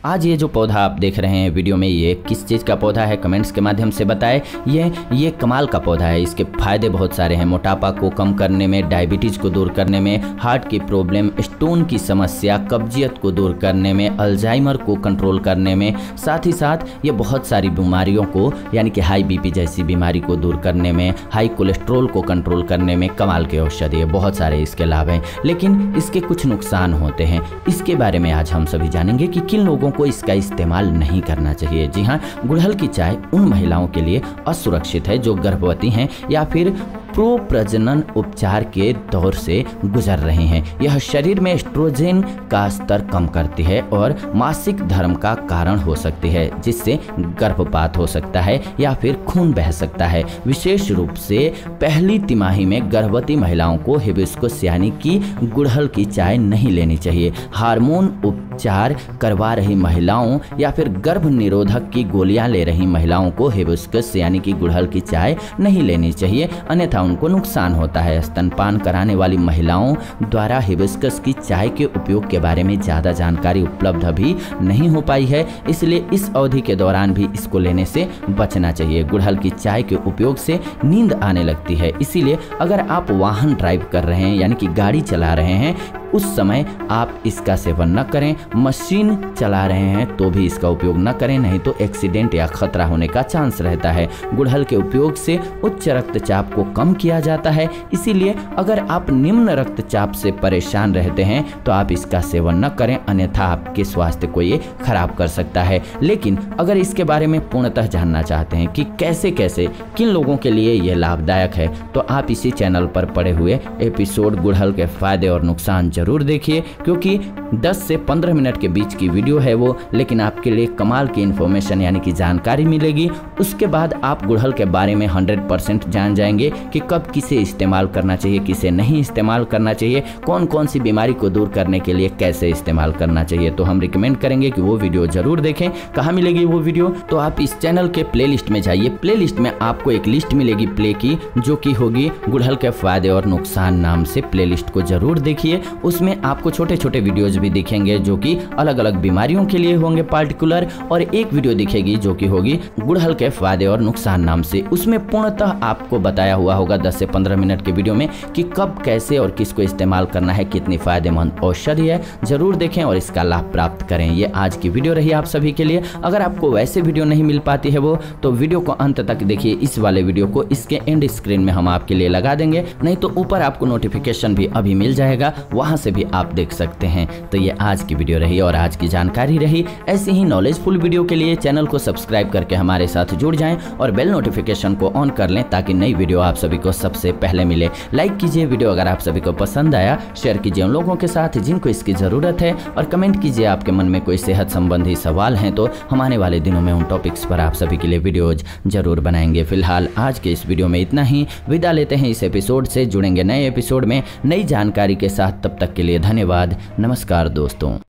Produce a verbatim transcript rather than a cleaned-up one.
आज ये जो पौधा आप देख रहे हैं वीडियो में, ये किस चीज़ का पौधा है कमेंट्स के माध्यम से बताएं। ये ये कमाल का पौधा है। इसके फायदे बहुत सारे हैं। मोटापा को कम करने में, डायबिटीज़ को दूर करने में, हार्ट की प्रॉब्लम, स्टोन की समस्या, कब्जियत को दूर करने में, अल्जाइमर को कंट्रोल करने में, साथ ही साथ ये बहुत सारी बीमारियों को यानी कि हाई बीपी जैसी बीमारी को दूर करने में, हाई कोलेस्ट्रॉल को कंट्रोल करने में कमाल के औषधि है। बहुत सारे इसके लाभ हैं, लेकिन इसके कुछ नुकसान होते हैं। इसके बारे में आज हम सभी जानेंगे कि किन लोगों को इसका इस्तेमाल नहीं करना चाहिए। जी हाँ, गुड़हल की चाय उन महिलाओं के लिए असुरक्षित है जो गर्भवती हैं या फिर प्रो प्रजनन उपचार के दौर से गुजर रहे हैं। यह शरीर में एस्ट्रोजन का स्तर कम करती है और मासिक धर्म का कारण हो सकती है, जिससे गर्भपात हो सकता है या फिर खून बह सकता है। विशेष रूप से पहली तिमाही में गर्भवती महिलाओं को हिबिस्कुस यानी कि गुड़हल की चाय नहीं लेनी चाहिए। हार्मोन उपचार करवा रही महिलाओं या फिर गर्भ निरोधक की गोलियां ले रही महिलाओं को हिबिस्कुस यानी कि गुड़हल की चाय नहीं लेनी चाहिए, अन्यथा उनको नुकसान होता है। स्तनपान कराने वाली महिलाओं द्वारा हिबिस्कस की चाय के उपयोग के बारे में ज़्यादा जानकारी उपलब्ध अभी नहीं हो पाई है, इसलिए इस अवधि के दौरान भी इसको लेने से बचना चाहिए। गुड़हल की चाय के उपयोग से नींद आने लगती है, इसीलिए अगर आप वाहन ड्राइव कर रहे हैं यानी कि गाड़ी चला रहे हैं उस समय आप इसका सेवन न करें। मशीन चला रहे हैं तो भी इसका उपयोग न करें, नहीं तो एक्सीडेंट या खतरा होने का चांस रहता है। गुड़हल के उपयोग से उच्च रक्तचाप को कम किया जाता है, इसीलिए अगर आप निम्न रक्तचाप से परेशान रहते हैं तो आप इसका सेवन न करें, अन्यथा आपके स्वास्थ्य को ये खराब कर सकता है। लेकिन अगर इसके बारे में पूर्णतः जानना चाहते हैं कि कैसे कैसे किन लोगों के लिए ये लाभदायक है, तो आप इसी चैनल पर पड़े हुए एपिसोड गुड़हल के फायदे और नुकसान जरूर देखिए, क्योंकि दस से पंद्रह मिनट के बीच की वीडियो है वो, लेकिन आपके लिए कमाल की इन्फॉर्मेशन यानी कि जानकारी मिलेगी। उसके बाद आप गुड़हल के बारे में हंड्रेड परसेंट जान जाएंगे कि कब किसे इस्तेमाल करना चाहिए, किसे नहीं इस्तेमाल करना चाहिए, कौन कौन सी बीमारी को दूर करने के लिए कैसे इस्तेमाल करना चाहिए। तो हम रिकमेंड करेंगे कि वो वीडियो जरूर देखें। कहाँ मिलेगी वो वीडियो? तो आप इस चैनल के प्ले लिस्ट में जाइए। प्ले लिस्ट में आपको एक लिस्ट मिलेगी प्ले की, जो कि होगी गुड़हल के फायदे और नुकसान नाम से। प्ले लिस्ट को जरूर देखिए, उसमें आपको छोटे छोटे वीडियोज भी दिखेंगे जो कि अलग अलग बीमारियों के लिए होंगे पार्टिकुलर, और एक वीडियो दिखेगी जो कि होगी गुड़हल के फायदे और नुकसान नाम से। उसमें पूर्णतः आपको बताया हुआ होगा दस से पंद्रह मिनट के वीडियो में कि कब कैसे और किसको इस्तेमाल करना है, कितनी फायदेमंद औषधि है। जरूर देखें और इसका लाभ प्राप्त करें। ये आज की वीडियो रही आप सभी के लिए। अगर आपको वैसे वीडियो नहीं मिल पाती है वो, तो वीडियो को अंत तक देखिए। इस वाले वीडियो को इसके एंड स्क्रीन में हम आपके लिए लगा देंगे, नहीं तो ऊपर आपको नोटिफिकेशन भी अभी मिल जाएगा, वहां से भी आप देख सकते हैं। तो ये आज की वीडियो रही और आज की जानकारी रही। ऐसी ही नॉलेजफुल वीडियो के लिए चैनल को सब्सक्राइब करके हमारे साथ जुड़ जाएं और बेल नोटिफिकेशन को ऑन कर लें, ताकि नई वीडियो आप सभी को सबसे पहले मिले। लाइक कीजिए वीडियो अगर आप सभी को पसंद आया, शेयर कीजिए उन लोगों के साथ जिनको इसकी जरूरत है, और कमेंट कीजिए आपके मन में कोई सेहत संबंधी सवाल हैं तो हम आने वाले दिनों में उन टॉपिक्स पर आप सभी के लिए वीडियोज जरूर बनाएंगे। फिलहाल आज के इस वीडियो में इतना ही। विदा लेते हैं इस एपिसोड से। जुड़ेंगे नए एपिसोड में नई जानकारी के साथ। तब तक के लिए धन्यवाद। नमस्कार दोस्तों।